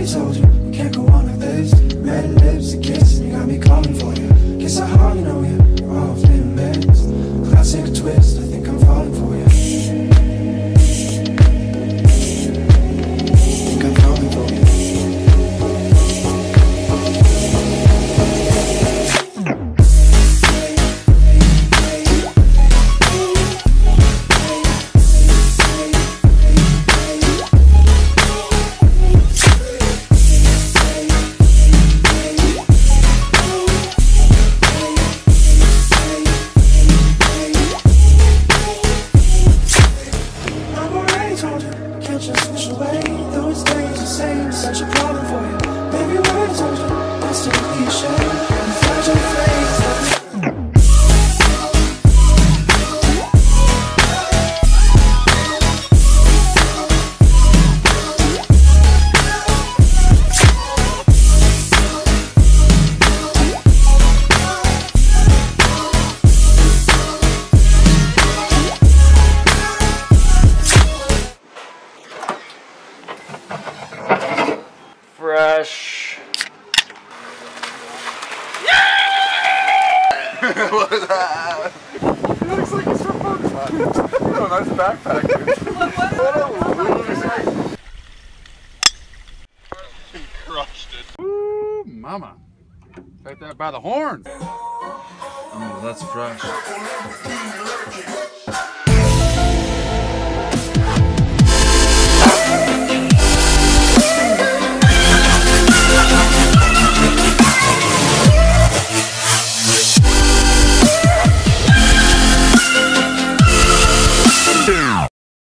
already told you, we can't go on like this. Red lips and kisses, you got me calling for you. Guess I hardly know you, we're off limits. Classic twist, I think I'm falling for you. Think I'm falling for you. Fresh. What is that? It looks like it's from Pokemon. Oh, nice backpack, dude. What a loser. Crushed it. Woo, mama. Take that by the horns. Oh, that's fresh.